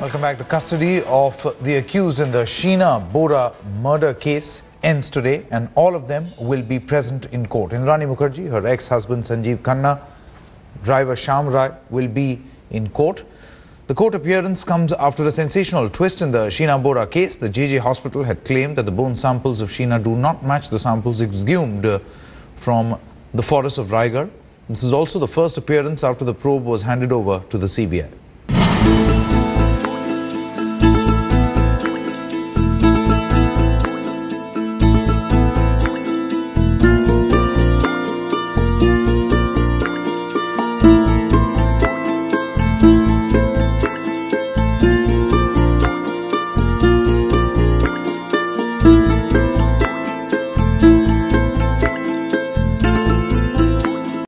Welcome back. The custody of the accused in the Sheena Bora murder case ends today, and all of them will be present in court. Indrani Mukherjee, her ex-husband Sanjeev Khanna, driver Shyam Rai will be in court. The court appearance comes after a sensational twist in the Sheena Bora case. The JJ hospital had claimed that the bone samples of Sheena do not match the samples exhumed from the forest of Raigarh. This is also the first appearance after the probe was handed over to the CBI.